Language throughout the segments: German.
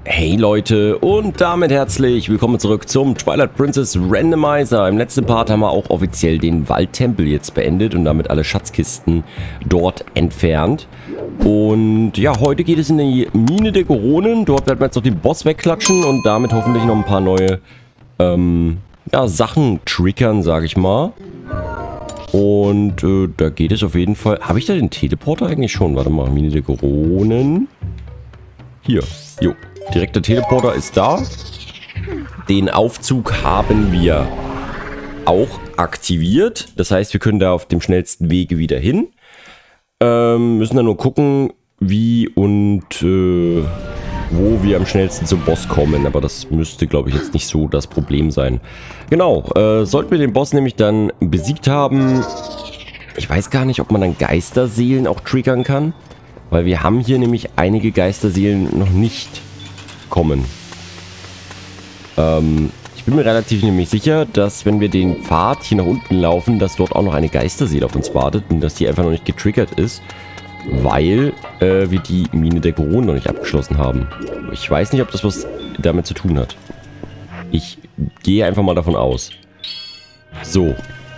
Hey Leute und damit herzlich willkommen zurück zum Twilight Princess Randomizer. Im letzten Part haben wir auch offiziell den Waldtempel jetzt beendet und damit alle Schatzkisten dort entfernt. Und ja, heute geht es in die Mine der Goronen. Dort werden wir jetzt noch den Boss wegklatschen und damit hoffentlich noch ein paar neue Sachen triggern, sage ich mal. Und da geht es auf jeden Fall... Habe ich da den Teleporter eigentlich schon? Warte mal, Mine der Goronen. Hier, jo. Direkt der Teleporter ist da. Den Aufzug haben wir auch aktiviert. Das heißt, wir können da auf dem schnellsten Wege wieder hin. Müssen dann nur gucken, wie und wo wir am schnellsten zum Boss kommen. Aber das müsste, glaube ich, jetzt nicht so das Problem sein. Genau, sollten wir den Boss nämlich dann besiegt haben. Ich weiß gar nicht, ob man dann Geisterseelen auch triggern kann. Weil wir haben hier nämlich einige Geisterseelen noch nicht kommen. Ich bin mir relativ nämlich sicher, dass wenn wir den Pfad hier nach unten laufen, dass dort auch noch eine Geisterseele auf uns wartet und dass die einfach noch nicht getriggert ist, weil wir die Mine der Goronen noch nicht abgeschlossen haben. Ich weiß nicht, ob das was damit zu tun hat. Ich gehe einfach mal davon aus. So.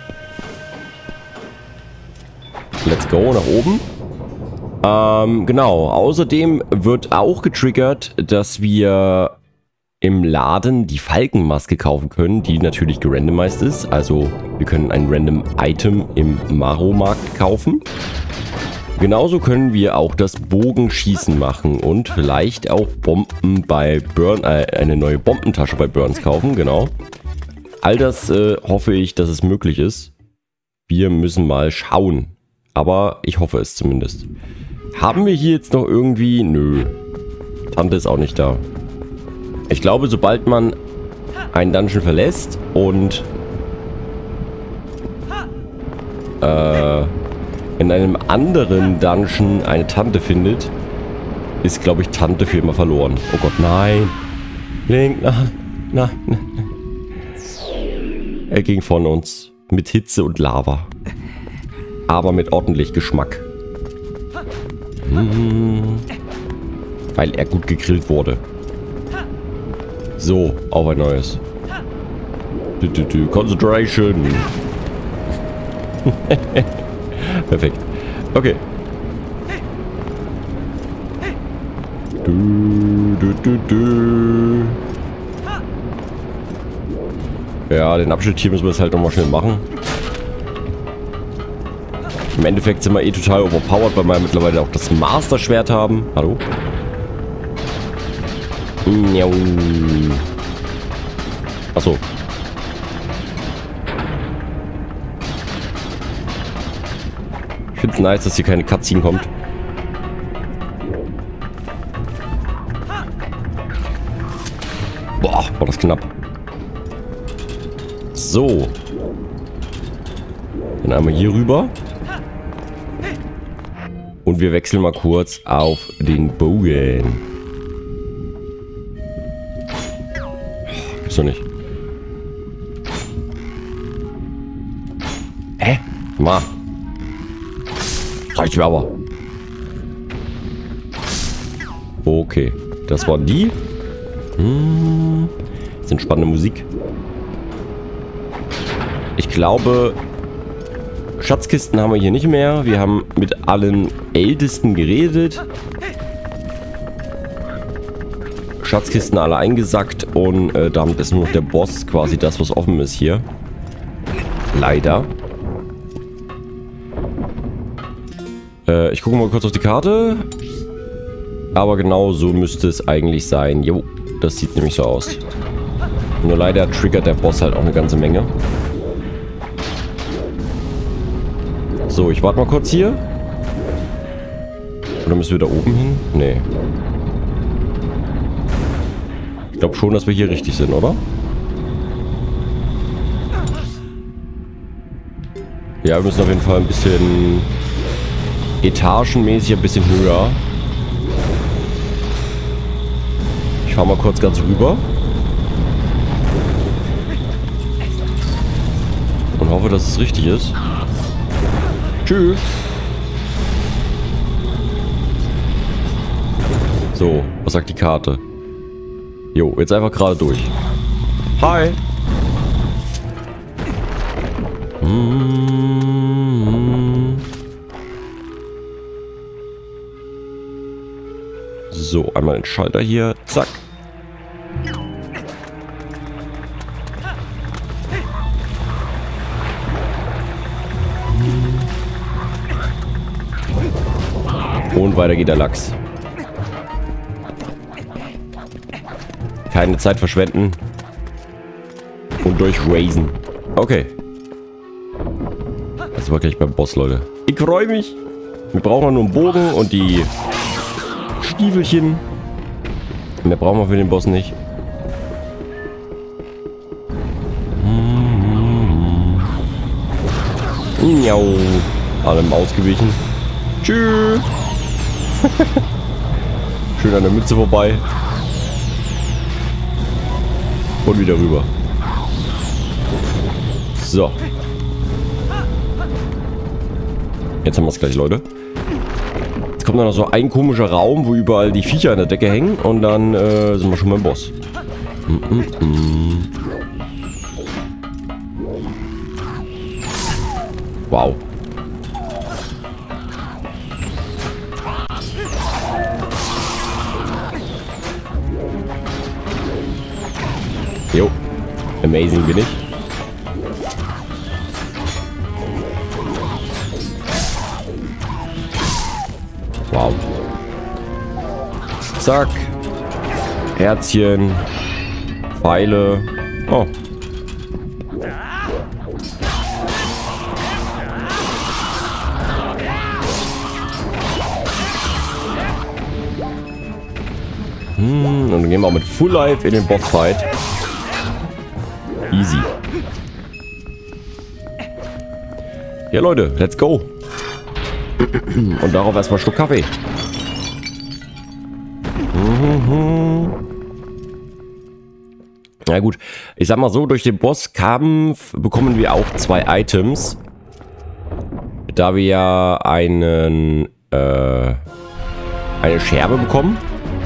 Let's go, nach oben. Genau, außerdem wird auch getriggert, dass wir im Laden die Falkenmaske kaufen können, die natürlich gerandomized ist. Also wir können ein Random Item im Maro-Markt kaufen. Genauso können wir auch das Bogenschießen machen und vielleicht auch Bomben bei eine neue Bombentasche bei Burns kaufen, genau. All das hoffe ich, dass es möglich ist. Wir müssen mal schauen. Aber ich hoffe es zumindest. Haben wir hier jetzt noch irgendwie... Nö. Tante ist auch nicht da. Ich glaube, sobald man einen Dungeon verlässt und in einem anderen Dungeon eine Tante findet, ist, glaube ich, Tante für immer verloren. Oh Gott, nein. Link, nein. Er ging von uns. Mit Hitze und Lava. Aber mit ordentlich Geschmack. Weil er gut gegrillt wurde. So, auf ein neues. Concentration. Perfekt. Okay. Ja, den Abschnitt hier müssen wir jetzt halt nochmal schnell machen. Im Endeffekt sind wir eh total overpowered, weil wir ja mittlerweile auch das Master-Schwert haben. Hallo? Achso. Ich finde es nice, dass hier keine Cutscene kommt. Boah, war das knapp. So. Dann einmal hier rüber. Und wir wechseln mal kurz auf den Bogen. Gibt's doch nicht. Hä? Mal. Reicht mir aber. Okay. Das waren die. Das ist spannende Musik. Ich glaube... Schatzkisten haben wir hier nicht mehr. Wir haben mit allen Ältesten geredet. Schatzkisten alle eingesackt und damit ist nur noch der Boss quasi das, was offen ist hier. Leider. Ich gucke mal kurz auf die Karte. Aber genau so müsste es eigentlich sein. Jo, das sieht nämlich so aus. Nur leider triggert der Boss halt auch eine ganze Menge. So, ich warte mal kurz hier. Oder müssen wir da oben hin? Nee. Ich glaube schon, dass wir hier richtig sind, oder? Ja, wir müssen auf jeden Fall ein bisschen etagenmäßig ein bisschen höher. Ich fahre mal kurz ganz rüber. Und hoffe, dass es richtig ist. Tschüss. So, was sagt die Karte? Jo, jetzt einfach gerade durch. Hi. So, einmal den Schalter hier. Zack. Und weiter geht der Lachs. Keine Zeit verschwenden. Und durchraisen. Okay. Das war gleich beim Boss, Leute. Ich freue mich. Wir brauchen nur einen Bogen und die Stiefelchen. Mehr brauchen wir für den Boss nicht. Miau. Allem ausgewichen. Tschüss. Schön an der Mütze vorbei. Und wieder rüber. So. Jetzt haben wir es gleich, Leute. Jetzt kommt dann noch so ein komischer Raum, wo überall die Viecher an der Decke hängen. Und dann sind wir schon beim Boss. Wow. Jo. Amazing bin ich. Wow. Zack. Herzchen. Pfeile. Oh. Und dann gehen wir auch mit Full Life in den Bossfight. Easy. Ja, Leute, let's go. Und darauf erstmal einen Schluck Kaffee. Na gut, ich sag mal so, durch den Bosskampf bekommen wir auch 2 Items. Da wir ja eine Scherbe bekommen.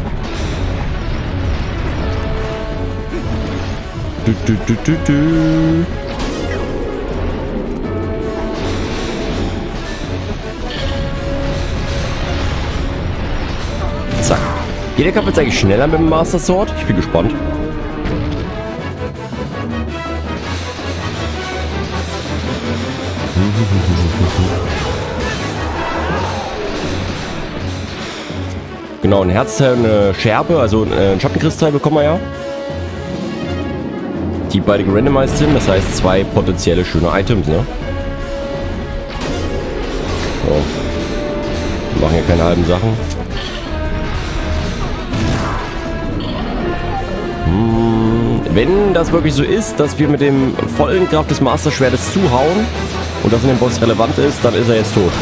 Zack. Geht der Kampf jetzt eigentlich schneller mit dem Master Sword? Ich bin gespannt. Genau, ein Herzteil, eine Scherbe, also ein Schattenkristall bekommen wir ja. Die beide gerandomized sind, das heißt 2 potenzielle schöne Items, ne? So. Wir machen ja keine halben Sachen. Wenn das wirklich so ist, dass wir mit dem vollen Kraft des Master Schwertes zuhauen und das in dem Boss relevant ist, dann ist er jetzt tot.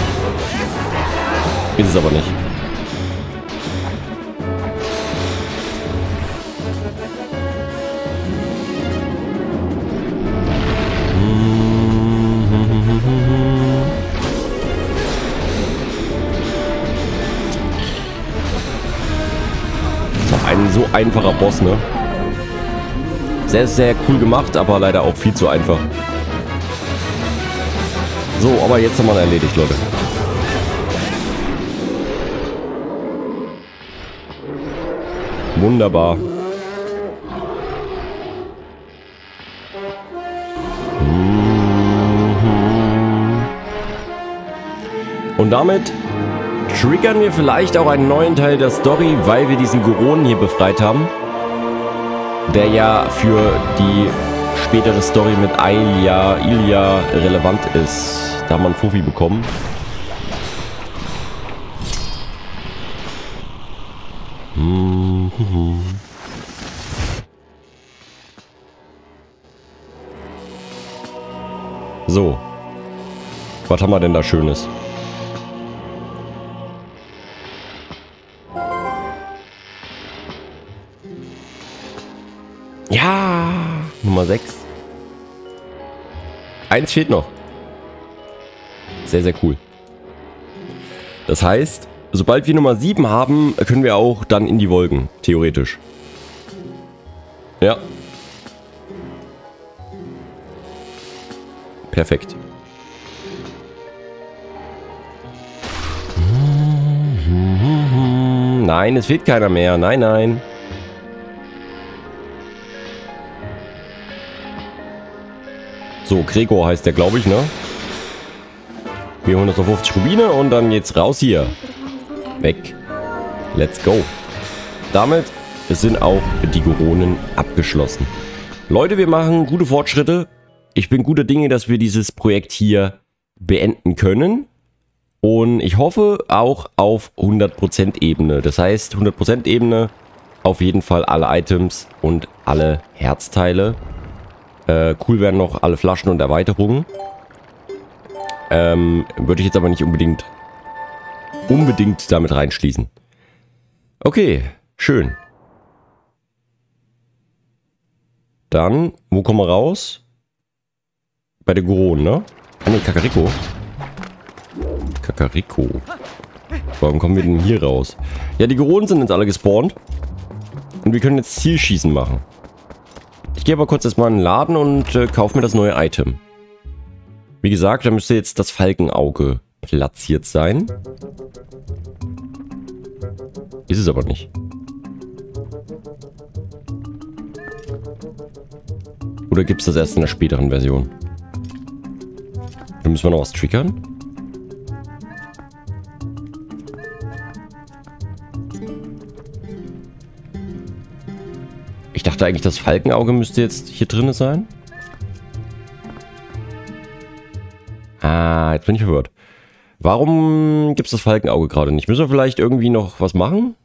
Ist es aber nicht. Ein so einfacher Boss, ne? Sehr, sehr cool gemacht, aber leider auch viel zu einfach. So, aber jetzt haben wir ihn erledigt, Leute. Wunderbar. Und damit triggern wir vielleicht auch einen neuen Teil der Story, weil wir diesen Goron hier befreit haben. Der ja für die spätere Story mit Ilia relevant ist. Da haben wir einen Fuffi bekommen. So. Was haben wir denn da Schönes? Ja, Nummer 6. 1 fehlt noch. Sehr, sehr cool. Das heißt, sobald wir Nummer 7 haben, können wir auch dann in die Wolken, theoretisch. Ja. Perfekt. Nein, es fehlt keiner mehr. Nein, nein. So, Gregor heißt der, glaube ich, ne? Wir holen uns auf 50 Rubine und dann jetzt raus hier. Weg. Let's go. Damit sind auch die Goronen abgeschlossen. Leute, wir machen gute Fortschritte. Ich bin guter Dinge, dass wir dieses Projekt hier beenden können. Und ich hoffe auch auf 100% Ebene. Das heißt, 100% Ebene, auf jeden Fall alle Items und alle Herzteile. Cool wären noch alle Flaschen und Erweiterungen. Würde ich jetzt aber nicht unbedingt damit reinschließen. Okay, schön. Dann, wo kommen wir raus? Bei der Goronen, ne? Ah ne, Kakariko. Kakariko. Warum kommen wir denn hier raus? Ja, die Goronen sind jetzt alle gespawnt. Und wir können jetzt Zielschießen machen. Ich gehe aber kurz erstmal in den Laden und kaufe mir das neue Item. Wie gesagt, da müsste jetzt das Falkenauge platziert sein. Ist es aber nicht. Oder gibt es das erst in der späteren Version? Da müssen wir noch was triggern. Ich dachte eigentlich, das Falkenauge müsste jetzt hier drin sein. Ah, jetzt bin ich verwirrt. Warum gibt es das Falkenauge gerade nicht? Müssen wir vielleicht irgendwie noch was machen?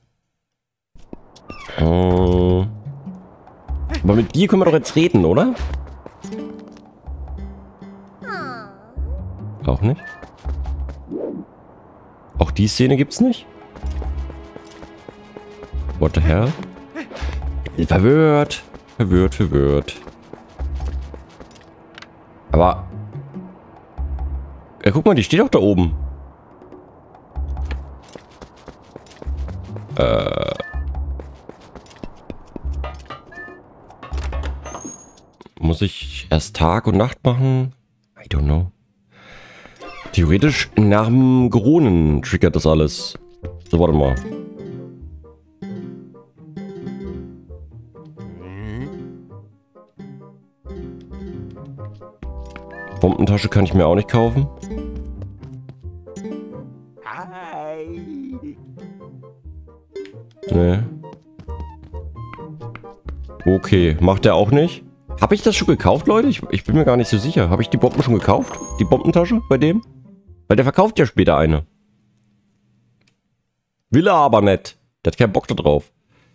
Aber mit dir können wir doch jetzt reden, oder? Auch nicht. Auch die Szene gibt's nicht? What the hell? Verwirrt. Verwirrt. Aber... Ja, guck mal, die steht doch da oben. Muss ich erst Tag und Nacht machen? I don't know. Theoretisch nach dem Goronen triggert das alles. So, warte mal. Bombentasche kann ich mir auch nicht kaufen. Nee. Okay, macht er auch nicht. Habe ich das schon gekauft, Leute? Ich bin mir gar nicht so sicher. Habe ich die Bomben schon gekauft? Die Bombentasche bei dem? Weil der verkauft ja später eine. Will er aber nicht. Der hat keinen Bock da drauf.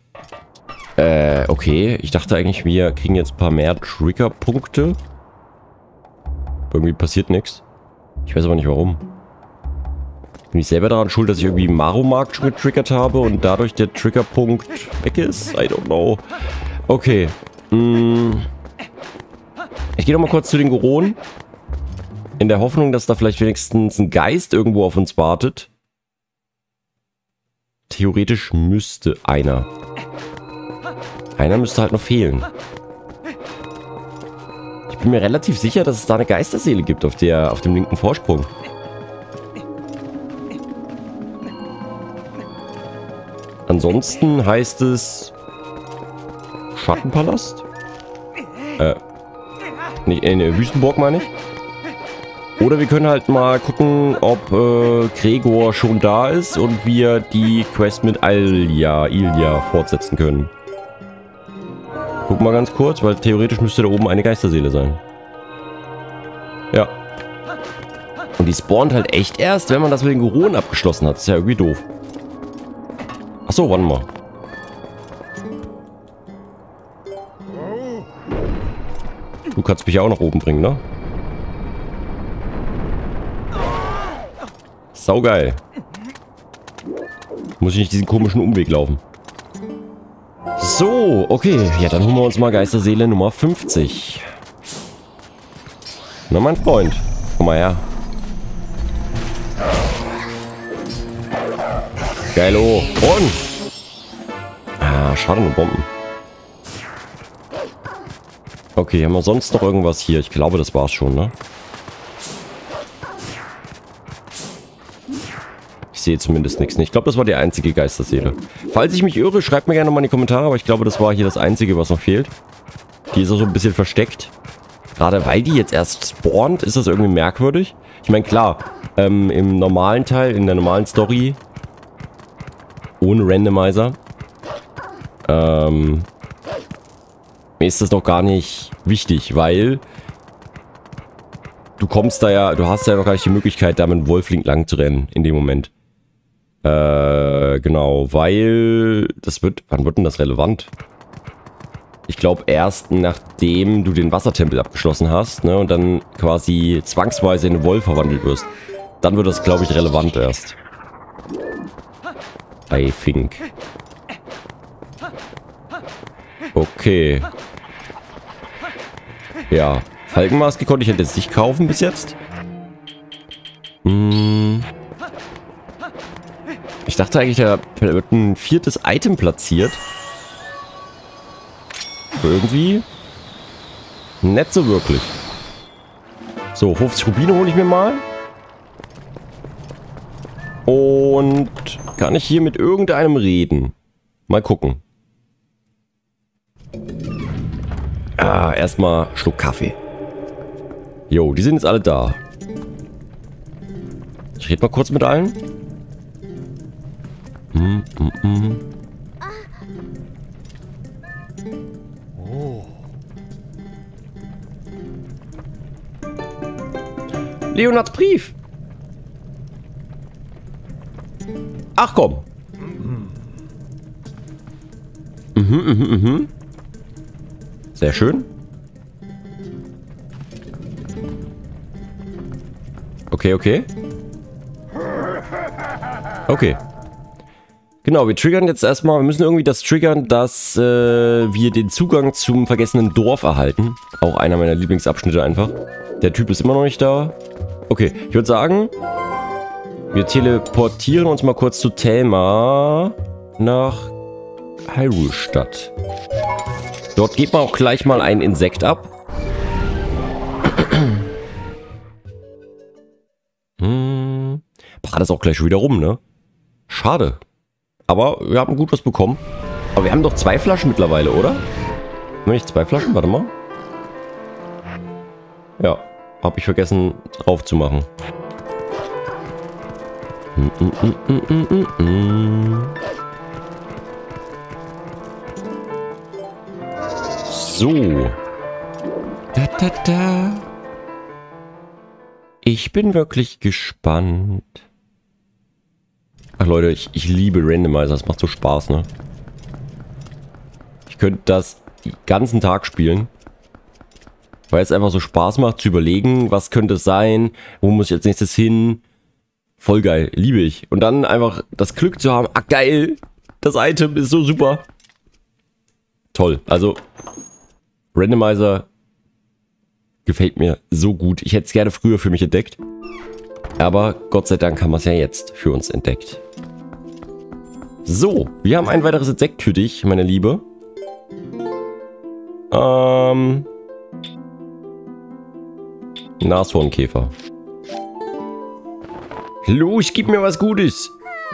Okay. Ich dachte eigentlich, wir kriegen jetzt ein paar mehr Triggerpunkte. Irgendwie passiert nichts. Ich weiß aber nicht warum. Bin ich selber daran schuld, dass ich irgendwie Maromarkt schon getriggert habe und dadurch der Triggerpunkt weg ist? I don't know. Okay. Ich gehe noch mal kurz zu den Goronen. In der Hoffnung, dass da vielleicht wenigstens ein Geist irgendwo auf uns wartet. Theoretisch müsste einer. Einer müsste halt noch fehlen. Ich bin mir relativ sicher, dass es da eine Geisterseele gibt auf dem linken Vorsprung. Ansonsten heißt es Schattenpalast? Nicht, Wüstenburg meine ich. Oder wir können halt mal gucken, ob Gregor schon da ist und wir die Quest mit Ilya fortsetzen können. Guck mal ganz kurz, weil theoretisch müsste da oben eine Geisterseele sein. Ja. Und die spawnt halt echt erst, wenn man das mit den Goronen abgeschlossen hat. Das ist ja irgendwie doof. Achso, warte mal. Du kannst mich ja auch nach oben bringen, ne? Saugeil. Muss ich nicht diesen komischen Umweg laufen. So, okay. Ja, dann holen wir uns mal Geisterseele Nummer 50. Na, mein Freund. Komm mal her. Geilo. Und. Ah, schade, nur Bomben. Okay, haben wir sonst noch irgendwas hier? Ich glaube, das war's schon, ne? Ich sehe zumindest nichts. Ich glaube, das war die einzige Geisterseele. Falls ich mich irre, schreibt mir gerne mal in die Kommentare, aber ich glaube, das war hier das Einzige, was noch fehlt. Die ist auch so ein bisschen versteckt. Gerade weil die jetzt erst spawnt, ist das irgendwie merkwürdig. Ich meine, klar, im normalen Teil, in der normalen Story, ohne Randomizer, ist das noch gar nicht wichtig, weil du kommst da ja, du hast ja noch gar nicht die Möglichkeit, da mit dem Wolflink lang zu rennen in dem Moment. Genau, weil das wird, wann wird denn das relevant? Ich glaube erst nachdem du den Wassertempel abgeschlossen hast, ne, und dann quasi zwangsweise in einen Wolf verwandelt wirst. Dann wird das, glaube ich, relevant erst. I think. Okay. Ja, Falkenmaske konnte ich halt jetzt nicht kaufen bis jetzt. Ich dachte eigentlich, da wird ein 4. Item platziert. Aber irgendwie nicht so wirklich. So, 50 Rubine hole ich mir mal. Und kann ich hier mit irgendeinem reden? Mal gucken. Erstmal Schluck Kaffee. Jo, die sind jetzt alle da. Ich rede mal kurz mit allen. Leonards Brief. Ach komm. Sehr schön. Okay, okay. Okay. Genau, wir triggern jetzt erstmal, wir müssen irgendwie das triggern, dass wir den Zugang zum vergessenen Dorf erhalten. Auch einer meiner Lieblingsabschnitte einfach. Der Typ ist immer noch nicht da. Okay, ich würde sagen, wir teleportieren uns mal kurz zu Thelma nach Hyrule-Stadt. Dort geht man auch gleich mal ein Insekt ab. Das ist auch gleich schon wieder rum, ne? Schade. Aber wir haben gut was bekommen. Aber wir haben doch 2 Flaschen mittlerweile, oder? Haben wir nicht 2 Flaschen? Warte mal. Ja, habe ich vergessen drauf zu machen. So. Ich bin wirklich gespannt. Ach Leute, ich liebe Randomizer. Das macht so Spaß, ne? Ich könnte das den ganzen Tag spielen. Weil es einfach so Spaß macht zu überlegen, was könnte es sein, wo muss ich als nächstes hin. Voll geil, liebe ich. Und dann einfach das Glück zu haben, ach geil, das Item ist so super. Toll, also Randomizer gefällt mir so gut. Ich hätte es gerne früher für mich entdeckt. Aber Gott sei Dank haben wir es ja jetzt für uns entdeckt. So, wir haben ein weiteres Insekt für dich, meine Liebe. Nashornkäfer. Los, gib mir was Gutes.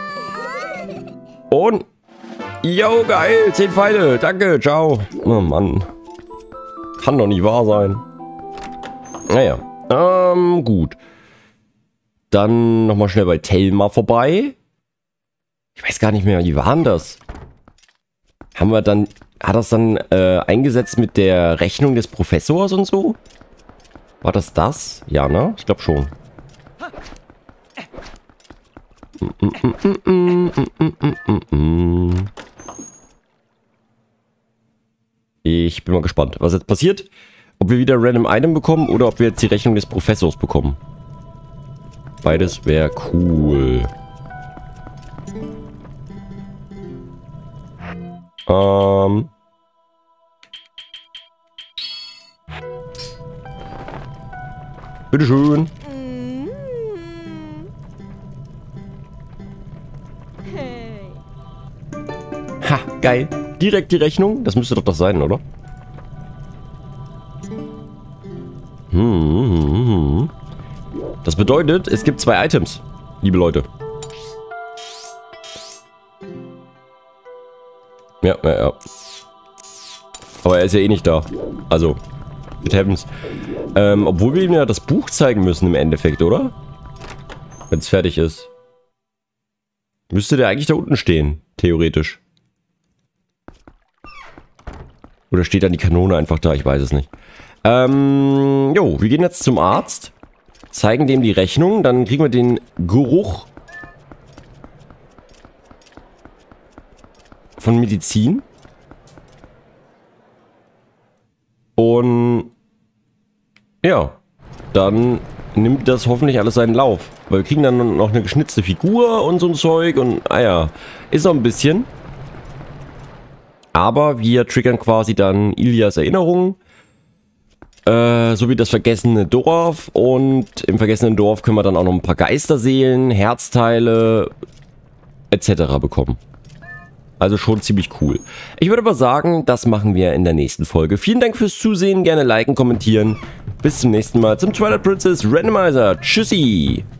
Und... Yo, geil, 10 Pfeile. Danke, ciao. Oh Mann. Kann doch nicht wahr sein. Naja, gut. Dann nochmal schnell bei Thelma vorbei. Ich weiß gar nicht mehr, wie war denn das? Haben wir dann... Hat das dann eingesetzt mit der Rechnung des Professors und so? War das das? Ja, ne? Ich glaube schon. Ich bin mal gespannt, was jetzt passiert. Ob wir wieder ein Random Item bekommen oder ob wir jetzt die Rechnung des Professors bekommen. Beides wäre cool. Bitteschön. Hey. 'Ha, geil. Direkt die Rechnung. Das müsste doch das sein, oder? 'Ha, geil. Direkt die Rechnung. Das müsste doch das sein, oder? 'Ha, geil. Direkt die Rechnung. Das müsste doch das sein, oder? 'Ha, geil. Direkt die Rechnung. Das müsste doch das sein, oder? 'Ha, geil. Direkt die Rechnung. Das bedeutet, es gibt 2 Items, liebe Leute. Ja. Aber er ist ja eh nicht da. Also, it happens. Obwohl wir ihm ja das Buch zeigen müssen im Endeffekt, oder? Wenn es fertig ist. Müsste der eigentlich da unten stehen, theoretisch. Oder steht dann die Kanone einfach da? Ich weiß es nicht. Wir gehen jetzt zum Arzt. Zeigen dem die Rechnung. Dann kriegen wir den Geruch von Medizin. Und ja, dann nimmt das hoffentlich alles seinen Lauf. Weil wir kriegen dann noch eine geschnitzte Figur und so ein Zeug und ist noch ein bisschen. Aber wir triggern quasi dann Ilias Erinnerungen. Sowie das vergessene Dorf. Und im vergessenen Dorf können wir dann auch noch ein paar Geisterseelen, Herzteile etc. bekommen. Also schon ziemlich cool. Ich würde aber sagen, das machen wir in der nächsten Folge. Vielen Dank fürs Zusehen. Gerne liken, kommentieren. Bis zum nächsten Mal zum Twilight Princess Randomizer. Tschüssi!